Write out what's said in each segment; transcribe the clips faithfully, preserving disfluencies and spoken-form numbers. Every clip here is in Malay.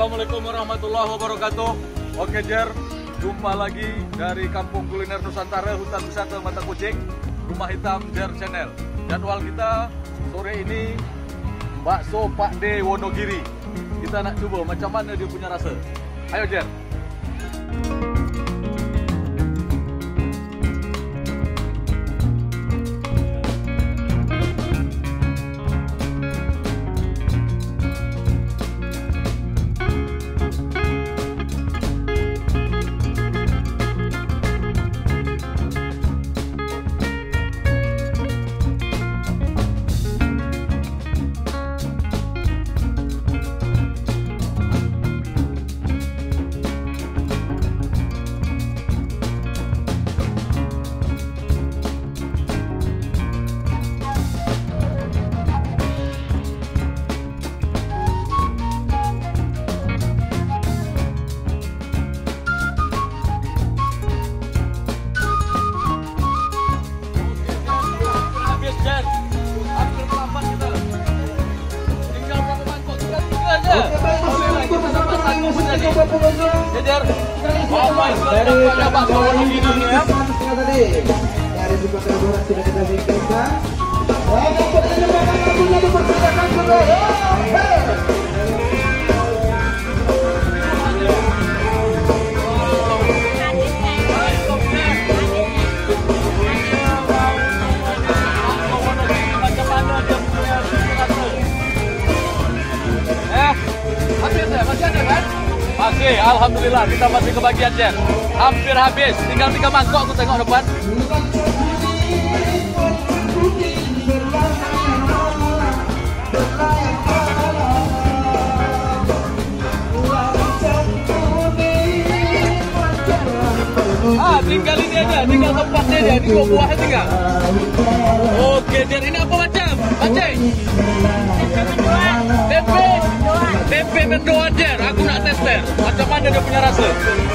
Assalamualaikum warahmatullahi wabarakatuh. Oke Jer, jumpa lagi dari Kampung Kuliner Nusantara, Hutan Wisata Mata Kucing, Rumah Hitam Jer Channel. Jadwal kita sore ini bakso Pak D Wonogiri. Kita nak coba macam mana dia punya rasa. Ayo Jer. Dari Pak Wonogiri ya. Tadi dari buka kelaburan sudah kita bingkaikan. Wah, punya dipersilakan juga. Masih, alhamdulillah kita masih kebagian Jer. Hampir habis, tinggal tiga mangkok aku tengok depan. Ah, tinggal ini aja, tinggal tempatnya aja, di dua buahnya tinggal. Oke Jer, ini apa macam? Bacai? Tempe? Tempe mendoan Jer, aku nak tes Jer. Macam mana dia punya rasa?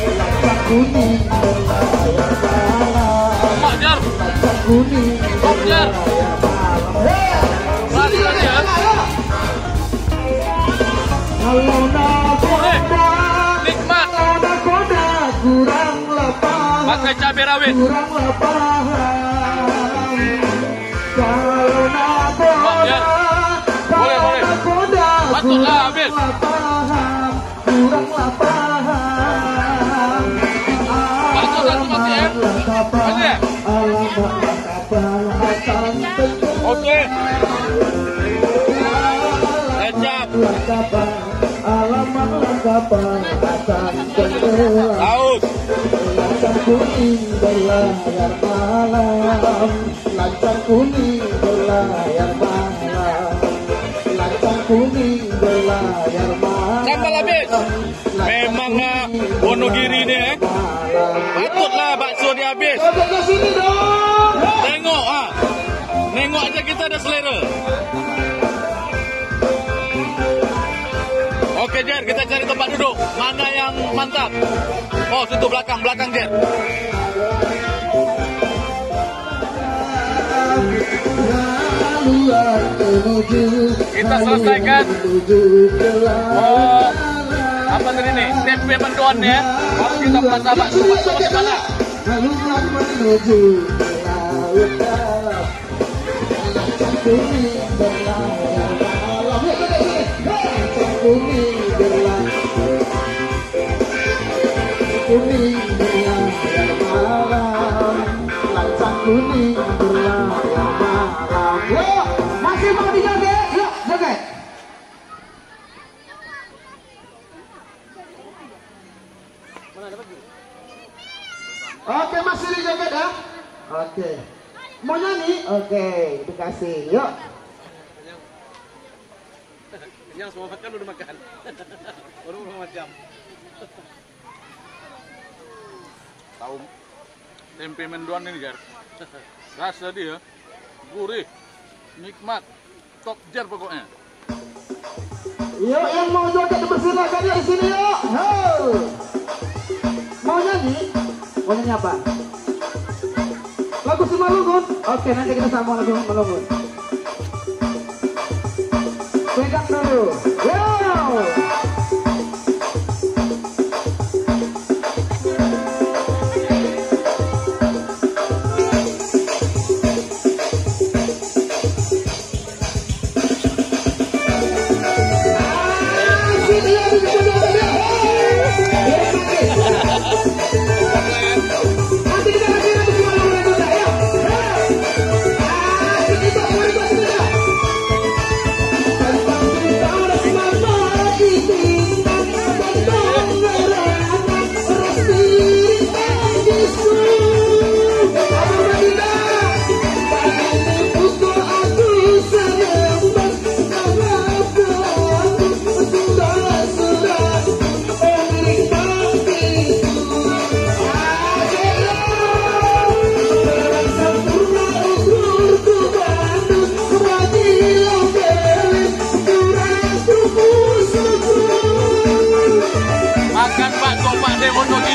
Emak Jer. Top Jer. Rasa Jer. Eh, nikmat. Pakai cabai rawit. Emak Jer. Boleh, boleh. Patutlah habis. Patut satu mati ya. Masih. Oke. Kecap. Saus. Lancang kuning berlayar malam. Lancang kuning berlayar malam. Lancang kuning berlayar malam. Sambal habis. Memang lah Wonogiri ni eh. Patutlah bakso dia habis. Tengok ah. Nengok aja kita ada selera. Oke Jer, kita cari tempat duduk. Mana yang mantap? Oh, situ belakang, belakang Jer. Kita selesaikan. Oh, apa tadi nih? Tempe mendoan ya. Baru kita masak bakso bakso macam mana? Kuning berlayar malam, lancang kuning berlayar malam. Yuk, masih mau dijoget? Yuk, joget. Oke, masih dijoget ya? Oke. Mau nyanyi? Oke, dikasih. Yuk. Yang semua makan udah makan. Baru berapa jam? Tahu tempe mendoan ini Jer. Rasa dia gurih, nikmat, top Jer pokoknya. Yuk yang mau joget dipersilakan yuk di sini yuk. Ho. Mau nyanyi? Mau nyanyi apa? Lagu Simalungun? Oke, nanti kita sambung lagu Simalungun. Pegang dulu. Wow.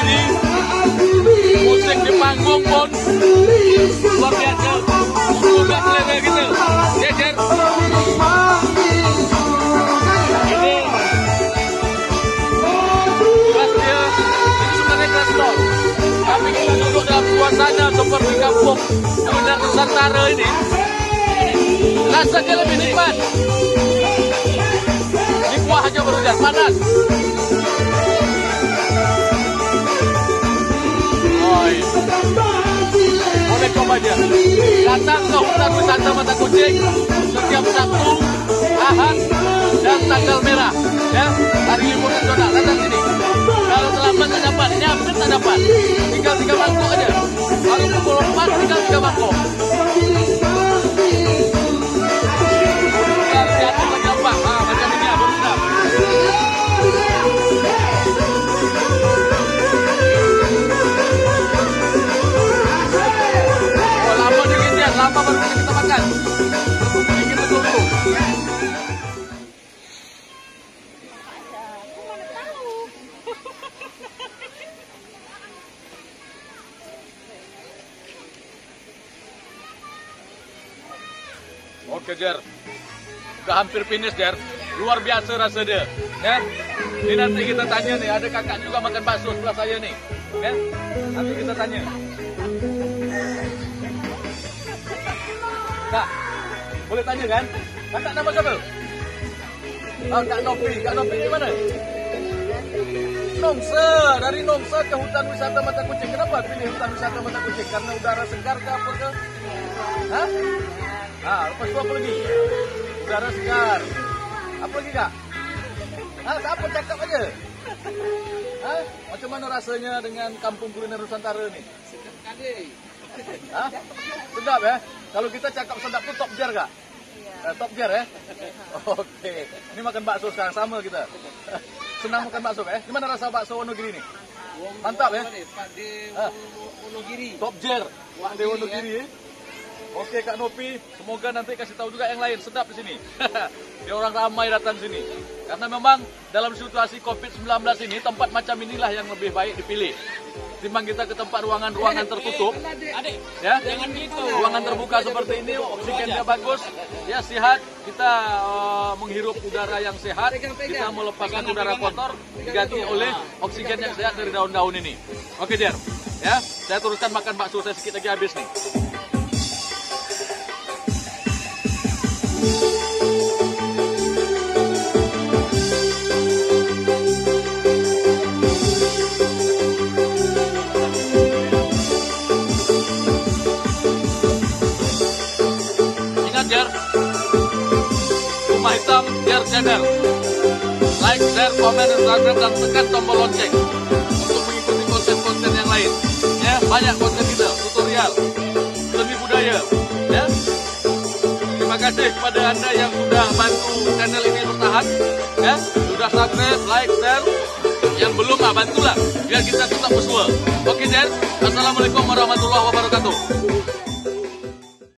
ini musik di panggung pun luar biasa. Udah selera gitu. Jejer. Ini kelas dia, ini sebenarnya kelas nol. Tapi kita duduk dalam suasana seperti kampung kuliner Nusantara ini. Rasanya lebih nikmat. Ini kuah aja berhujan, panas. Oi. Boleh coba aja. Datang ke hutan wisata Mata Kucing setiap Sabtu, Ahad, dan tanggal merah. Ya, hari libur nasional. Datang sini. Kalau terlambat tak dapat, ini hampir tak dapat. Tinggal tiga mangkok aja. Kalau pukul empat tinggal tiga mangkok. Tinggal jatuh lagi apa? Ah, macam ini ya, baru sedap. Oh, lama dingin dia, lama baru kita makan. Dingin betul dulu. Oke Jer, udah hampir finish Jer, luar biasa rasa dia, ya. Ini nanti kita tanya nih, ada kakak juga makan bakso sebelah saya nih, ya. Nanti kita tanya. Kak, boleh tanya kan? Kakak nama siapa? Oh, Kak Nopi, Kak Nopi dari mana? Nongsa, dari Nongsa ke hutan wisata Mata Kucing. Kenapa pilih hutan wisata Mata Kucing? Karena udara segar ke apa ke? Hah? Ah, lepas itu apa lagi? Udara segar. Apa lagi kak? Ah, apa cakap aja? Hah? Macam mana rasanya dengan kampung kuliner Nusantara ini? Sedap kali. Hah? Sedap ya? Kalau kita cakap sedap itu top jar kak? Iya. Eh, top jar ya? Oke. Ini makan bakso sekarang sama kita. Senang makan bakso ya? Gimana rasa bakso Wonogiri ini? Mantap ya? Pak De Ah. Wonogiri. Top jar. Pak De Wonogiri ya? Oke Kak Nopi, semoga nanti kasih tahu juga yang lain, sedap di sini. Dia orang ramai datang sini. Karena memang dalam situasi covid sembilan belas ini tempat macam inilah yang lebih baik dipilih. Timbang kita ke tempat ruangan-ruangan tertutup, Adik, ya, jangan gitu. ruangan terbuka seperti ini, oksigennya bagus, ya sehat. Kita uh, menghirup udara yang sehat, kita melepaskan udara kotor, diganti oleh oksigen yang sehat dari daun-daun ini. Oke Jer, ya, saya teruskan makan bakso saya sedikit lagi habis nih. Ingat Jer, Rumah Hitam Jer Channel. Like, share, komen, subscribe, dan tekan tombol lonceng untuk mengikuti konten-konten yang lain. Ya, banyak konten kita, tutorial, seni budaya. Ya. Terima kasih kepada Anda yang sudah bantu channel ini bertahan, ya, sudah subscribe, like, share. Yang belum, ah, bantulah biar kita tetap bersua. Oke, Jen. Assalamualaikum warahmatullahi wabarakatuh.